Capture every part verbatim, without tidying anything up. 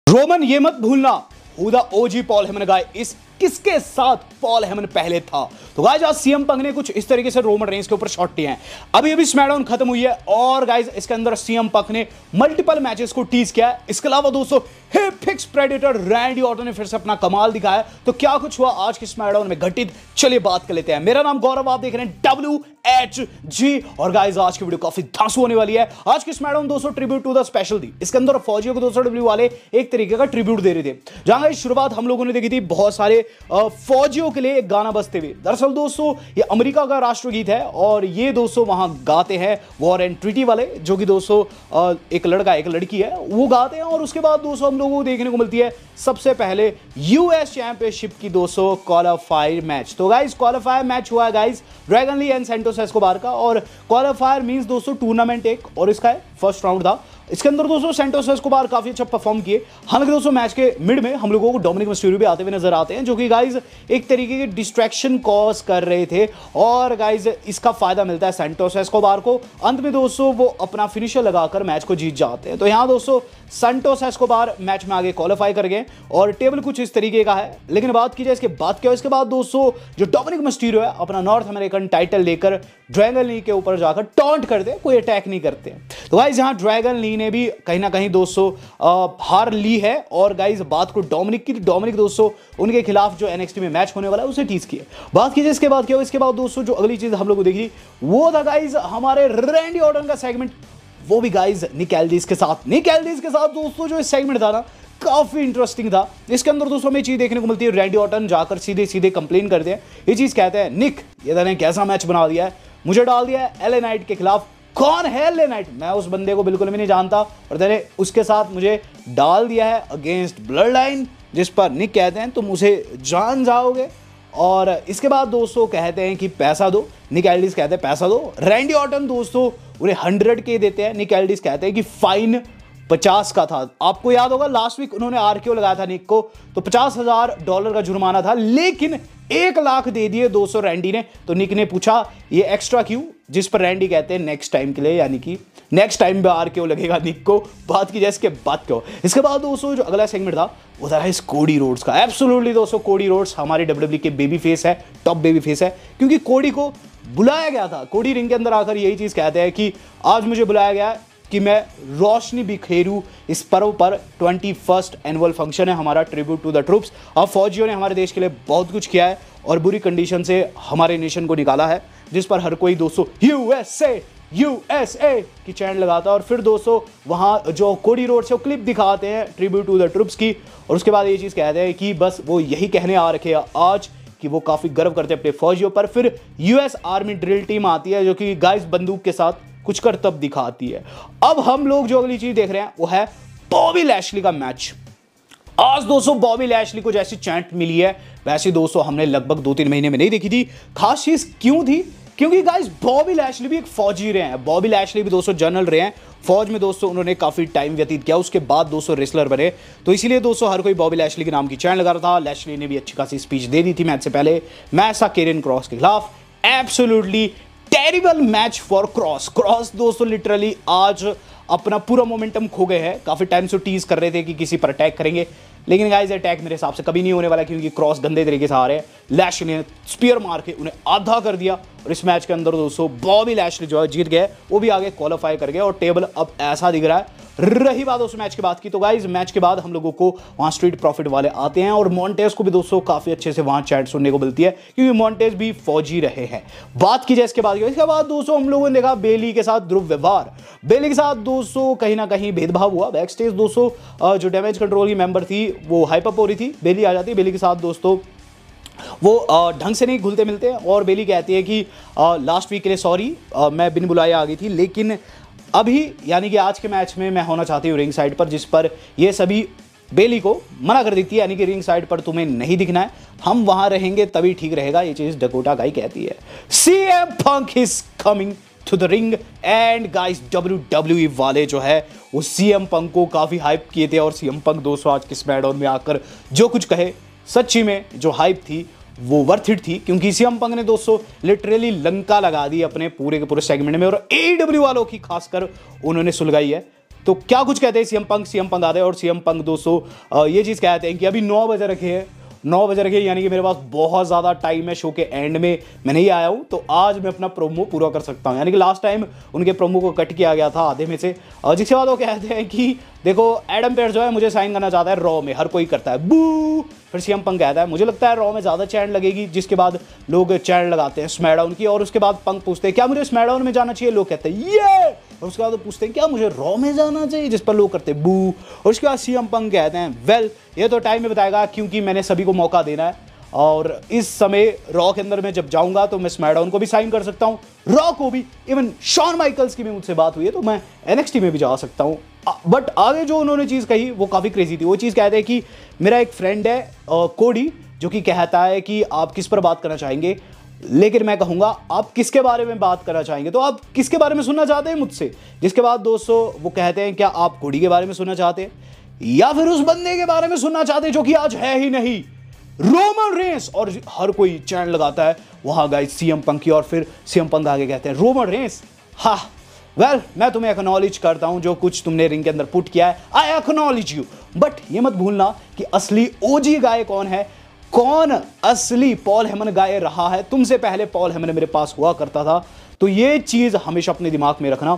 Roman ये मत भूलना who the OG Paul Heyman guy इस किसके साथ पॉल हेमन पहले था। तो गाइस आज सीएम पंक ने कुछ इस तरीके से रोमन रेंज के ऊपर शॉट लिए हैं। अभी अभी स्मैकडाउन खत्म हुई है और गाइस इसके अंदर सीएम पंक ने मल्टीपल मैचेस को टीज किया है। इसके अलावा दोस्तों apex predator Randy Orton ने फिर से अपना कमाल दिखाया। तो क्या कुछ हुआ आज के स्मैकडाउन में घटित, चलिए बात कर लेते हैं। मेरा नाम गौरव, आप देख रहे हैं डब्ल्यू एच जी और गाइस आज की वीडियो काफी धांसू होने वाली है। आज की स्मैकडाउन दोस्तों ट्रिब्यूट टू द स्पेशल थी। इसके अंदर फौजियों को दोस्तों डब्ल्यू वाले एक तरीके का ट्रिब्यूट दे रहे थे, जहां शुरुआत हम लोगों ने देखी थी बहुत सारे फौजियों के लिए एक गाना बजते हुए। दरअसल दोस्तों ये अमेरिका का राष्ट्रगीत है और ये दोस्तों वहां गाते हैं वॉर एंड ट्रीटी वाले, जो कि दोस्तों एक लड़का एक लड़की है वो गाते हैं। और उसके बाद दोस्तों हम लोगों को देखने को मिलती है सबसे पहले यूएस चैंपियनशिप की दोस्तों क्वालिफायर मैच। तो गाइस क्वालिफायर मैच हुआ है guys Dragon Lee and Santos Escobar का, और क्वालिफायर मींस दोस्तों टूर्नामेंट एक, और इसका फर्स्ट राउंड था। इसके अंदर दोस्तों सैंटोस एस्कोबार काफी अच्छा परफॉर्म किए। हालांकि दोस्तों मैच के मिड में हम लोगों को डोमिनिक मिस्टीरियो भी आते हुए नजर आते हैं, जो कि गाइस एक तरीके के डिस्ट्रैक्शन कॉज कर रहे थे और गाइस इसका फायदा मिलता है सैंटोस एस्कोबार को। अंत में दोस्तों वो अपना फिनिशर लगाकर मैच को जीत जाते हैं। तो यहां दोस्तों सैंटोस एस्कोबार मैच में आगे क्वालिफाई कर गए और टेबल कुछ इस तरीके का है। लेकिन बात की जाए इसके बाद क्या, इसके बाद दोस्तों जो डोमिनिक मिस्टीरियो है अपना नॉर्थ अमेरिकन टाइटल लेकर ड्रैगन ली के ऊपर जाकर टॉन्ट करते, कोई अटैक नहीं करते। तो गाइस यहां ड्रैगन ली ने भी कहीं ना कहीं दोस्तों हार ली है और गाइस बात को डोमिनिक की डोमिनिक दोस्तों उनके खिलाफ जो एनएक्सटी में मैच होने वाला है उसे टीज किया। बात कीजिए इसके बाद क्या हो, इसके बाद दोस्तों जो अगली चीज हम लोग को देखी वो था गाइस हमारे रैंडी ऑर्टन का सेगमेंट, वो भी गाइस निक एल्डिस के साथ। निक एल्डिस के साथ दोस्तों जो सेगमेंट था ना काफी इंटरेस्टिंग था। इसके अंदर दोस्तों हमें चीज देखने को मिलती है रैंडी ऑर्टन जाकर सीधे सीधे कंप्लेन करते हैं। ये चीज कहते हैं निक ये तूने कैसा मैच बना दिया है, मुझे डाल दिया है एल ए नाइट के खिलाफ। कौन है एल ए नाइट? मैं उस बंदे को बिल्कुल भी नहीं जानता और तेरे उसके साथ मुझे डाल दिया है अगेंस्ट ब्लड लाइन, जिस पर निक कहते हैं तुम उसे जान जाओगे। और इसके बाद दोस्तों कहते हैं कि पैसा दो। निक एल्डिस कहते हैं पैसा दो। रैंडी ऑर्टन दोस्तों उन्हें हंड्रेड के देते हैं। निक एल्डिस कहते हैं कि फाइन पचास का था। आपको याद होगा लास्ट वीक उन्होंने आरकेओ लगाया था निक को, तो पचास हजार डॉलर का जुर्माना था, लेकिन एक लाख दे दिए दोस्तों रैंडी ने। तो निक ने पूछा ये एक्स्ट्रा क्यों, जिस पर रैंडी कहते हैं नेक्स्ट टाइम के लिए, यानी कि नेक्स्ट टाइम भी आरकेओ लगेगा निक को। बात की जाए इसके बाद क्यों, इसके बाद दोस्तों जो अगला सेगमेंट था वो था इस कोडी रोड्स का। एब्सोल्युटली दोस्तों कोडी रोड्स हमारे डब्ल्यूडब्ल्यूई के बेबी फेस है, टॉप बेबी फेस है, क्योंकि कोडी को बुलाया गया था। कोडी रिंग के अंदर आकर यही चीज कहते हैं कि आज मुझे बुलाया गया कि मैं रोशनी बिखेरूं इस पर्व पर। ट्वेंटी फर्स्ट एनुअल फंक्शन है हमारा ट्रिब्यूट टू द ट्रूप्स। अब फौजियों ने हमारे देश के लिए बहुत कुछ किया है और बुरी कंडीशन से हमारे नेशन को निकाला है, जिस पर हर कोई दोस्तों यूएसए यूएसए की चैन लगाता है। और फिर दोस्तों वहाँ जो कोडी रोड से वो क्लिप दिखाते हैं ट्रिब्यूट टू द ट्रूप्स की, और उसके बाद ये चीज़ कहते हैं कि बस वो यही कहने आ रखे हैं आज कि वो काफ़ी गर्व करते हैं अपने फौजियों पर। फिर यूएस आर्मी ड्रिल टीम आती है जो कि गाइस बंदूक के साथ कुछ करतब दिखाती है। अब हम लोग जो अगली चीज देख रहे हैं वो है बॉबी लैशली का मैच। आज दोस्तों बॉबी लैशली को जैसी चैंट मिली है वैसे दोस्तों हमने लगभग दो तीन महीने में नहीं देखी थी। खास चीज क्यों थी, क्योंकि गाइस बॉबी लैशली भी एक फौजी रहे हैं। बॉबी लैशली भी दोस्तों जनरल रहे हैं फौज में दोस्तों, उन्होंने काफी टाइम व्यतीत किया, उसके बाद दोस्तों रेसलर बने। तो इसीलिए दोस्तों हर कोई बॉबी लैशली के नाम की चैन लगा रहा था। लैशली ने भी अच्छी खासी स्पीच दे दी थी मैच से पहले, मैच था केरियन क्रॉस के खिलाफ। Absolutely terrible match for Kross. Kross दोस्तों लिटरली आज अपना पूरा मोमेंटम खो गए हैं। काफी टाइम से टीज कर रहे थे कि किसी पर अटैक करेंगे, लेकिन गाइस अटैक मेरे हिसाब से कभी नहीं होने वाला, क्योंकि क्रॉस गंदे तरीके से आ रहे हैं। लैशली ने स्पीयर मार के उन्हें आधा कर दिया और इस मैच के अंदर दोस्तों बॉबी लैशली जो है जीत गए, वो भी आगे क्वालिफाई कर गए और टेबल अब ऐसा दिख रहा है। रही बात उस मैच के बाद की, तो गाइस मैच के बाद हम लोगों को वहां स्ट्रीट प्रॉफिट वाले आते हैं और मॉन्टेज को भी दोस्तों काफी अच्छे से वहां चैट सुनने को मिलती है, क्योंकि मॉन्टेज भी फौजी रहे हैं। बात की जाए इसके बाद इसके बाद दोस्तों हम लोगों ने देखा बेली के साथ ध्रुव व्यवहार। बेली के साथ दोस्तों कहीं ना कहीं भेदभाव हुआ बैक स्टेज। दोस्तों जो डैमेज कंट्रोल की मेंबर थी वो हाइप हो रही थी, बेली आ जाती है। बेली के साथ दोस्तों वो ढंग से नहीं घुलते मिलते और बेली कहती है कि लास्ट वीक के लिए सॉरी, मैं बिन बुलाए आ गई थी, लेकिन अभी यानी कि आज के मैच में मैं होना चाहती हूँ रिंग साइड पर, जिस पर ये सभी बेली को मना कर देती है, यानी कि रिंग साइड पर तुम्हें नहीं दिखना है, हम वहां रहेंगे तभी ठीक रहेगा। ये चीज डकोटा गाई कहती है। CM Punk is coming to the ring and guys WWE वाले जो है वो सीएम पंक को काफी हाइप किए थे और सीएम पंक दोस्तों आज के स्मैकडाउन में आकर जो कुछ कहे, सच्ची में जो हाइप थी वो वर्थ इट थी, क्योंकि सीएम पंक ने दोस्तों लिटरली लंका लगा दी अपने पूरे के पूरे सेगमेंट में और एडब्ल्यू वालों की खासकर उन्होंने सुलगाई है। तो क्या कुछ कहते हैं सीएम पंक सीएम पंक आते हैं और सीएम पंक दोस्तों ये चीज़ कहते हैं कि अभी नौ बजे रखे हैं, नौ बजे रखे यानी कि मेरे पास बहुत ज़्यादा टाइम है, शो के एंड में मैं नहीं आया हूँ, तो आज मैं अपना प्रोमो पूरा कर सकता हूँ। यानी कि लास्ट टाइम उनके प्रोमो को कट किया गया था आधे में से, जिसके बाद वो कहते हैं कि देखो एडम पेयर्स जो है मुझे साइन करना चाहता है रॉ में, हर कोई करता है बू। फिर सीएम पंक कहता है मुझे लगता है रॉ में ज़्यादा चैन लगेगी, जिसके बाद लोग चैन लगाते हैं स्मैकडाउन की, और उसके बाद पंक पूछते हैं क्या मुझे स्मैकडाउन में जाना चाहिए, लोग कहते हैं ये, और उसके बाद वो पूछते हैं क्या मुझे रॉ में जाना चाहिए, जिस पर लोग करते हैं बू। और उसके बाद सीएम पंक कहते हैं वेल ये तो टाइम में बताएगा, क्योंकि मैंने सभी को मौका देना है, और इस समय रॉ के अंदर मैं जब जाऊंगा तो मैं स्मैकडाउन को भी साइन कर सकता हूं, रॉ को भी, इवन शॉन माइकल्स की भी मुझसे बात हुई है तो मैं एनएक्सटी में भी जा सकता हूं। बट आगे जो उन्होंने चीज़ कही वो काफ़ी क्रेजी थी। वो चीज़ कहते हैं कि मेरा एक फ्रेंड है कोडी, जो कि कहता है कि आप किस पर बात करना चाहेंगे, लेकिन मैं कहूंगा आप किसके बारे में बात करना चाहेंगे, तो आप किसके बारे में सुनना चाहते हैं मुझसे। जिसके बाद दोस्तों वो कहते हैं क्या आप कोडी के बारे में सुनना चाहते हैं या फिर उस बंदे के बारे में सुनना चाहते हैं जो कि आज है ही नहीं, रोमन रेंस। और हर कोई चैन लगाता है वहां गाइस सीएम पंक की, और फिर सीएम पंक आगे कहते हैं रोमन रेंस, हाँ वेल well, मैं तुम्हें एक्नॉलेज करता हूं जो कुछ तुमने रिंग के अंदर पुट किया है, आई एक्नॉलेज यू, बट ये मत भूलना कि असली ओजी गाय कौन है, कौन असली पॉल हेमन गाय रहा है। तुमसे पहले पॉल हेमन मेरे पास हुआ करता था, तो ये चीज हमेशा अपने दिमाग में रखना।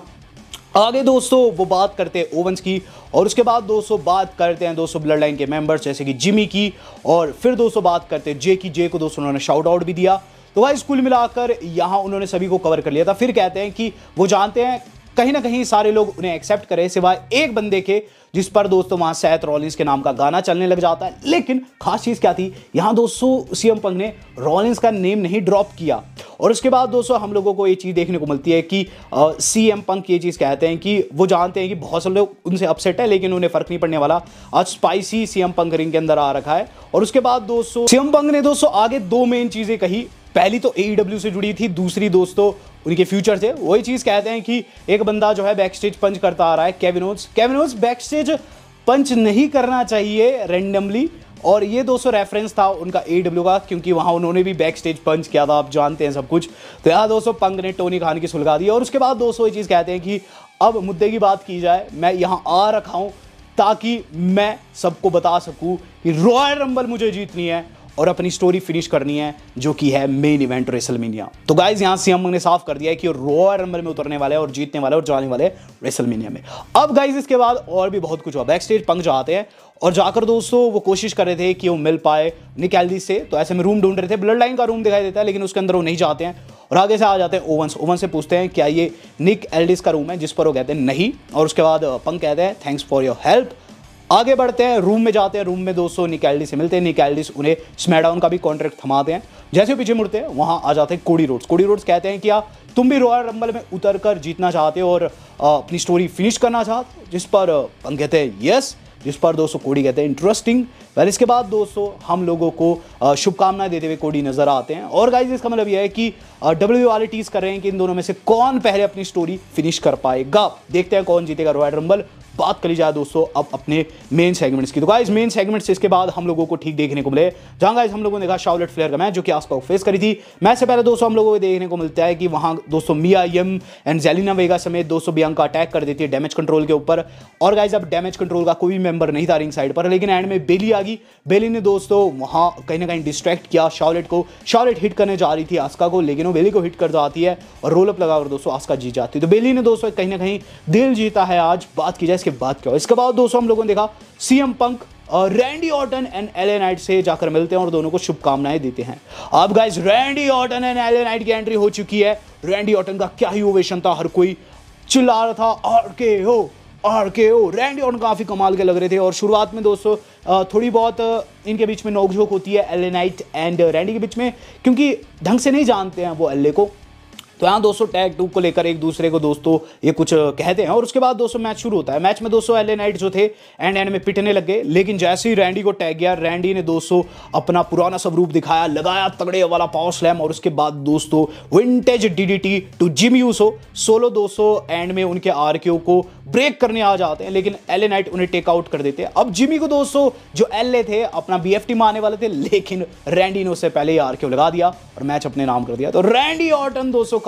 आगे दोस्तों वो बात करते हैं ओवंस की, और उसके बाद दोस्तों बात करते हैं दोस्तों ब्लड लाइन के मेंबर्स जैसे कि जिमी की, और फिर दोस्तों बात करते हैं जे की। जे को दोस्तों उन्होंने शाउट आउट भी दिया। तो भाई कुल मिलाकर यहाँ उन्होंने सभी को कवर कर लिया था। फिर कहते हैं कि वो जानते हैं कहीं ना कहीं सारे लोग उन्हें एक्सेप्ट करें सिवाय एक बंदे के, जिस पर दोस्तों वहां सैथ रॉलिंस के नाम का गाना चलने लग जाता है। लेकिन खास चीज क्या थी, यहां दोस्तों सीएम पंक ने रॉलिंस का नेम नहीं ड्रॉप किया। और उसके बाद दोस्तों हम लोगों को ये चीज देखने को मिलती है कि सीएम पंक ये चीज कहते हैं कि वो जानते हैं कि बहुत सारे लोग उनसे अपसेट है, लेकिन उन्हें फर्क नहीं पड़ने वाला। आज स्पाइसी सीएम पंक रिंग के अंदर आ रखा है। और उसके बाद दोस्तों सीएम पंक ने दोस्तों आगे दो मेन चीजें कही। पहली तो एईडब्ल्यू से जुड़ी थी, दूसरी दोस्तों उनके फ्यूचर से। वही चीज कहते हैं कि एक बंदा जो है बैक स्टेज पंच करता आ रहा है, Kevin Owens. Kevin Owens backstage punch नहीं करना चाहिए रैंडमली, और ये दोस्तों रेफरेंस था उनका एईडब्ल्यू का, क्योंकि वहां उन्होंने भी बैक स्टेज पंच किया था, आप जानते हैं सब कुछ। तो यहाँ दोस्तों पंक ने टोनी खान की सुलगा दी। और उसके बाद दोस्तों ये चीज कहते हैं कि अब मुद्दे की बात की जाए, मैं यहाँ आ रखा हूं ताकि मैं सबको बता सकूं कि रॉयल रंबल मुझे जीतनी है और अपनी स्टोरी फिनिश करनी है, जो कि है मेन इवेंट रेसलमेनिया। तो गाइस यहां सीएम ने साफ कर दिया है कि रॉयल रंबल में उतरने वाले और जीतने वाले और जाने वाले रेसलमेनिया में। अब गाइस इसके बाद और भी बहुत कुछ हुआ। बैक स्टेज पंक जाते हैं और जाकर दोस्तों वो कोशिश कर रहे थे कि वो मिल पाए निक एल्डिस से, तो ऐसे में रूम ढूंढ रहे थे। ब्लड लाइन का रूम दिखाई देता है, लेकिन उसके अंदर वो नहीं जाते हैं और आगे से आ जाते हैं ओवंस। ओवंस से पूछते हैं क्या ये निक एल्डिस का रूम है, जिस पर वो कहते हैं नहीं। और उसके बाद पंक कहते हैं थैंक्स फॉर योर हेल्प। आगे बढ़ते हैं, रूम में जाते हैं। रूम में दोस्तों निक एल्डिस से मिलते हैं। निक एल्डिस उन्हें स्मैकडाउन का भी कॉन्ट्रैक्ट थमाते हैं। जैसे पीछे मुड़ते हैं वहां आ जाते हैं कोडी रोड्स। कोडी रोड्स कहते हैं कि क्या तुम भी रॉयल रंबल में उतर कर जीतना चाहते हो और अपनी स्टोरी फिनिश करना चाहते हो, जिस पर पंक कहते हैं यस, जिस पर दोस्तों कोडी कहते हैं इंटरेस्टिंग। वेल इसके बाद दोस्तों हम लोगों को शुभकामनाएं देते हुए कोडी नजर आते हैं। और गाइस इसका मतलब यह है कि डब्ल्यू वाले टीज कर रहे हैं कि इन दोनों में से कौन पहले अपनी स्टोरी फिनिश कर पाएगा। देखते हैं कौन जीतेगा रॉयल रंबल। बात करी जाए दोस्तों अब अपने मेन सेगमेंट्स की, तो गाइस मेन सेगमेंट्स इसके बाद हम लोगों को ठीक देखने को मिले, जहां गाइस हम लोगों ने देखा शार्लेट फ्लेयर का मैच जो कि आस्का को फेस करी थी। मैच से पहले दोस्तों हम लोगों को देखने को मिलता है कि वहां दोस्तों मिया यम एंड जेलिना वेगा समेत दोस्तों बियांका अटैक कर देती है डैमेज कंट्रोल के ऊपर। और गाइस अब डैमेज कंट्रोल का कोई मेंबर नहीं था रिंग साइड पर, लेकिन एंड में बेली आ गई। बेली ने दोस्तों वहां कहीं ना कहीं डिस्ट्रैक्ट किया शार्लेट को। शार्लेट हिट करने जा रही थी आस्का को, लेकिन वो बेली को हिट कर जाती है और रोल अप लगाकर दोस्तों आस्का जीत जाती है। तो बेली ने दोस्तों कहीं ना कहीं दिल जीता है आज। बात की जाए इसके बाद क्या, इसके बाद दोस्तों हम लोगों ने देखा सीएम पंक और Randy Orton and LA Knight से जाकर मिलते हैं और दोनों को शुभकामनाएं देते हैं। अब guys Randy Orton and LA Knight की एंट्री हो चुकी है। रैंडी ऑर्टन का क्या ही ओवेशन था, हर कोई चिल्ला रहा था आरकेओ आरकेओ। रैंडी ऑर्टन काफी कमाल के लग रहे थे। और शुरुआत में दोस्तों थोड़ी बहुत इनके बीच में नोकझोंक होती है एलए नाइट एंड रैंडी के बीच में, क्योंकि ढंग से नहीं जानते हैं वो एलए को। तो यहाँ दोस्तों टैग टू को लेकर एक दूसरे को दोस्तों ये कुछ कहते हैं। और उसके बाद दोस्तों मैच शुरू होता है। मैच में दोस्तों एलए नाइट जो थे एंड एंड में पिटने लग गए, लेकिन जैसे ही रैंडी को टैग किया, रैंडी ने दोस्तों अपना पुराना स्वरूप दिखाया, लगाया तगड़े वाला पावर स्लैम। और उसके बाद दोस्तों vintage DDT to Jimmy Uso. Solo दोस्तों एंड में उनके आरकेओ को ब्रेक करने आ जाते हैं, लेकिन एलए नाइट उन्हें टेक आउट कर देते हैं। अब जिमी को दोस्तों जो एलए थे अपना बीएफटी मारने वाले थे, लेकिन रैंडी ने उससे पहले ही आरकेओ लगा दिया और मैच अपने नाम कर दिया। तो रैंडी ऑर्टन दोस्तों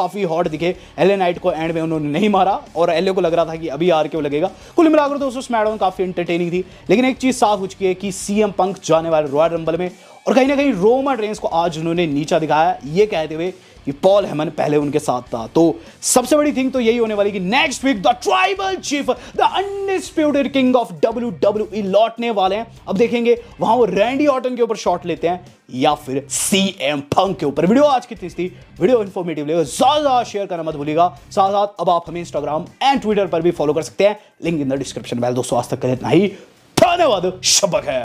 काफी हॉट दिखे। एलए नाइट को एंड में उन्होंने नहीं मारा और एलए को लग रहा था कि अभी आर के लगेगा। कुल मिलाकर दोस्तों स्मैकडाउन काफी एंटरटेनिंग थी, लेकिन एक चीज साफ हो चुकी है कि सीएम पंक जाने वाले रॉयल रंबल में, और कहीं ना कहीं रोमन रेंस को आज उन्होंने नीचा दिखाया, ये कहते हुए कि पॉल हेमन पहले उनके साथ था। तो सबसे बड़ी थिंग तो यही होने वाली कि next week the tribal chief, the undisputed king of W W E लौटने वाले हैं। अब देखेंगे वहां वो रैंडी ऑर्टन के ऊपर शॉट लेते हैं या फिर सीएम पंक के ऊपर। वीडियो आज कितनी थी, वीडियो इन्फॉर्मेटिव लगे ज्यादा शेयर करना मत भूलिएगा। साथ साथ अब आप हमें इंस्टाग्राम एंड ट्विटर पर भी फॉलो कर सकते हैं, लिंक इन द डिस्क्रिप्शन में। दोस्तों आज तक के लिए इतना ही, धन्यवाद, शब्बक है।